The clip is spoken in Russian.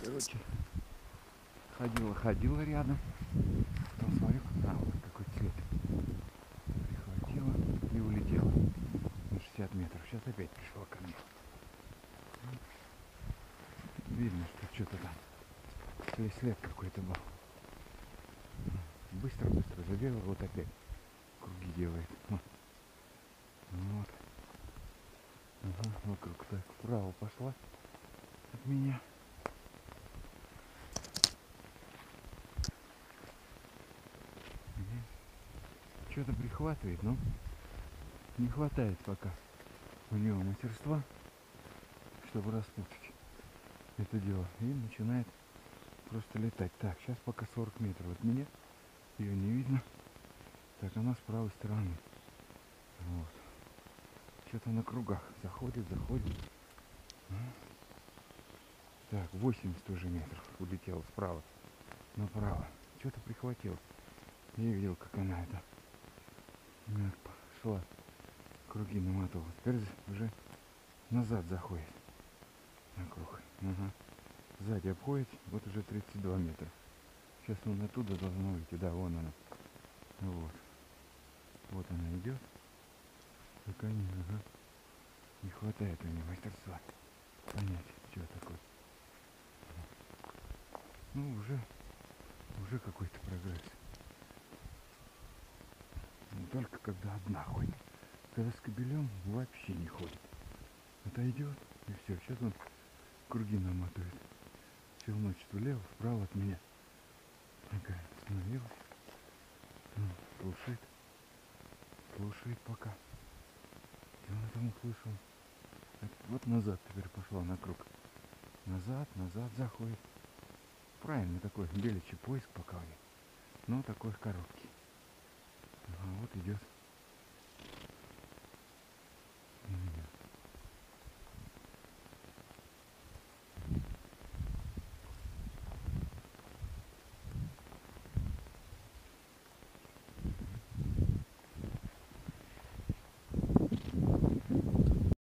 Короче, ходила рядом. Потом смотрю, вот какой цвет. Прихватила и улетела на 60 метров. Сейчас опять пришла ко мне. Видно, что что-то там. След какой-то был. Быстро забегал, вот опять круги делает. Вот. Ага, вокруг так вправо пошла от меня. Что-то прихватывает, но не хватает пока у него мастерства, чтобы распутать это дело. И начинает просто летать. Так, сейчас пока 40 метров от меня. Ее не видно. Так, она с правой стороны. Вот. Что-то на кругах. Заходит. Так, 80 уже метров улетела справа направо. Что-то прихватил. Я видел, как она это шла. Круги наматывала. Теперь уже назад заходит. На круг. Ага. Сзади обходит. Вот уже 32 метра. Сейчас он оттуда должна выйти. Да, вон она. Вот. Вот она идет. Так они, ага. Не хватает у нее мастерства понять, что такое. Ну, уже какой-то прогресс. Но только когда одна ходит. Когда с кобелем вообще не ходит. Отойдет и все. Сейчас он круги наматывает. Челночит влево, вправо от меня. Такая остановилась. Слушает пока. И он это услышал. Вот назад теперь пошла на круг. Назад заходит. Правильно, такой беличий поиск пока у нее. Но такой короткий. Ага, вот идет.